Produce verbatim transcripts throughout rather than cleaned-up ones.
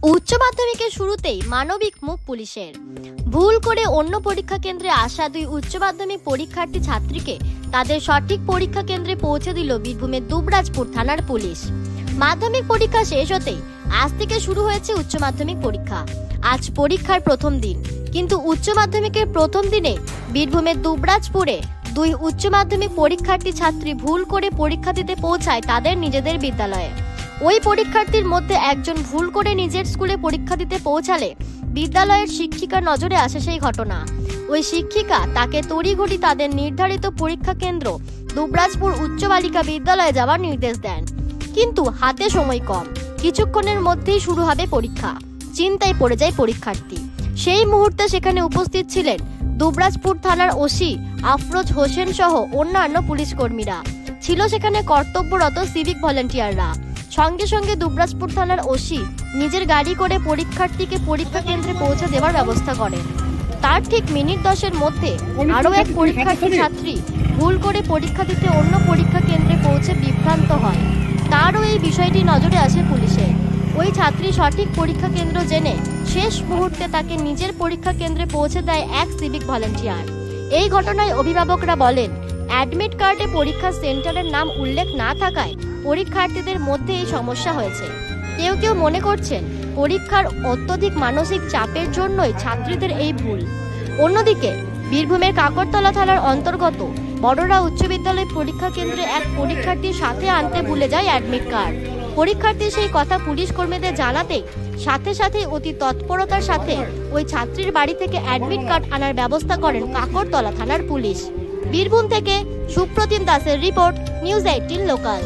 উচ্চ মাধ্যমিকের শুরুতেই মানবিক মুখ পুলিশের। ভুল করে অন্য পরীক্ষা কেন্দ্রে আসা দুই উচ্চ মাধ্যমিক পরীক্ষার্থী ছাত্রীকে তাদের সঠিক পরীক্ষা কেন্দ্রে পৌঁছে দিল বীরভূমের দুবরাজপুর থানার পুলিশ। মাধ্যমিক পরীক্ষা শেষ হতেই আজ থেকে শুরু হয়েছে উচ্চ মাধ্যমিক পরীক্ষা। আজ পরীক্ষার প্রথম দিন, কিন্তু উচ্চ মাধ্যমিকের প্রথম দিনে বীরভূমের দুবরাজপুরে দুই উচ্চ মাধ্যমিক পরীক্ষার্থী ছাত্রী ভুল করে পরীক্ষা দিতে পৌঁছায় তাদের নিজেদের বিদ্যালয়ে। ওই পরীক্ষার্থীর মধ্যে একজন ভুল করে নিজের স্কুলে পরীক্ষা দিতে পৌঁছালে বিদ্যালয়ের শিক্ষিকার নজরে আসে সেই ঘটনা। ওই শিক্ষিকা তাকে তড়িঘড়ি তাদের নির্ধারিত পরীক্ষা কেন্দ্র দুবরাজপুর উচ্চ বালিকা বিদ্যালয়ে যাওয়ার নির্দেশ দেন, কিন্তু হাতে সময় কম। কিছুক্ষণের মধ্যেই শুরু হবে পরীক্ষা। চিন্তায় পড়ে যায় পরীক্ষার্থী। সেই মুহূর্তে সেখানে উপস্থিত ছিলেন দুবরাজপুর থানার ওসি আফরোজ হোসেন সহ অন্যান্য পুলিশ কর্মীরা। ছিল সেখানে কর্তব্যরত সিভিক ভলেন্টিয়াররা। সঙ্গে সঙ্গে দুবরাজপুর থানার ওসি নিজের গাড়ি করে পরীক্ষার্থীকে পরীক্ষা কেন্দ্রে পৌঁছে দেওয়ার ব্যবস্থা করেন। তার ঠিক মিনিট দশের মধ্যে আরও এক পরীক্ষার্থী ছাত্রী ভুল করে পরীক্ষা দিতে অন্য পরীক্ষা কেন্দ্রে পৌঁছে বিভ্রান্ত হয়। তারও এই বিষয়টি নজরে আসে পুলিশের। ওই ছাত্রী সঠিক পরীক্ষা কেন্দ্র জেনে শেষ মুহূর্তে তাকে নিজের পরীক্ষা কেন্দ্রে পৌঁছে দেয় এক সিভিক ভলেন্টিয়ার। এই ঘটনায় অভিভাবকরা বলেন, অ্যাডমিট কার্ডে পরীক্ষা সেন্টারের নাম উল্লেখ না থাকায় পরীক্ষার্থীদের মধ্যে এই সমস্যা হয়েছে। কেউ কেউ মনে করছেন পরীক্ষার অত্যধিক মানসিক চাপের জন্যই ছাত্রীদের এই ভুল। অন্যদিকে বীরভূমের কাকরতলা থানার অন্তর্গত বড়রা উচ্চ বিদ্যালয় পরীক্ষা কেন্দ্রে এক পরীক্ষার্থীর সাথে আনতে ভুলে যায় অ্যাডমিট কার্ড। পরীক্ষার্থী সেই কথা পুলিশ কর্মীদের জানাতে সাথে সাথে অতি তৎপরতার সাথে ওই ছাত্রীর বাড়ি থেকে অ্যাডমিট কার্ড আনার ব্যবস্থা করেন কাকরতলা থানার পুলিশ। বীরভূম থেকে সুপ্রতিম দাসের রিপোর্ট, নিউজ এইটিন লোকাল।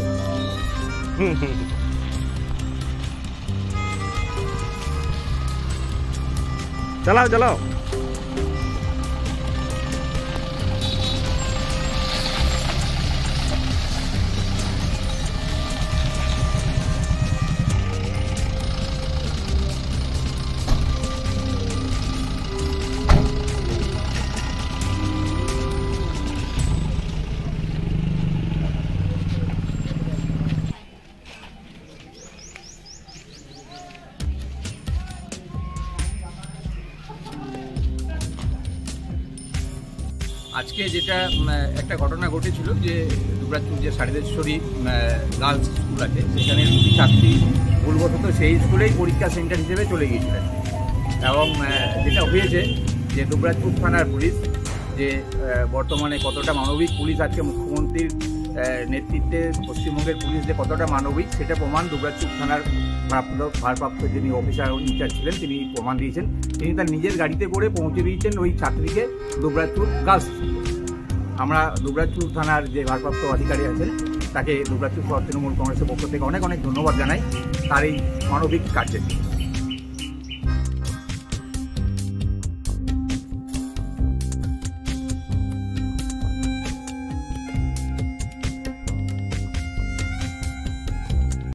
চালাও চালাও আজকে যেটা একটা ঘটনা ঘটেছিল যে দুবরাজপুর যে সারিদেশ্বরী গার্লস স্কুল আছে, সেখানে দুটি ছাত্রী ভুলবশত সেই স্কুলেই পরীক্ষা সেন্টার হিসেবে চলে গিয়েছিলেন। এবং যেটা হয়েছে যে দুবরাজপুর থানার পুলিশ যে বর্তমানে কতটা মানবিক পুলিশ, আজকে মুখ্যমন্ত্রীর নেতৃত্বে পশ্চিমবঙ্গের পুলিশ যে কতটা মানবিক সেটা প্রমাণ দুবরাজপুর থানার ভারপ্রাপ্ত যিনি অফিসার ইনচার্জ ছিলেন তিনি প্রমাণ দিয়েছেন। তিনি তার নিজের গাড়িতে করে পৌঁছে দিয়েছেন ওই ছাত্রীকে দুবরাজপুর গার্লস। আমরা দুবরাজপুর থানার যে ভারপ্রাপ্ত অধিকারী আছেন তাকে দুবরাজপুর তৃণমূল কংগ্রেসের পক্ষ থেকে অনেক অনেক ধন্যবাদ জানাই তার এই মানবিক কার্যের।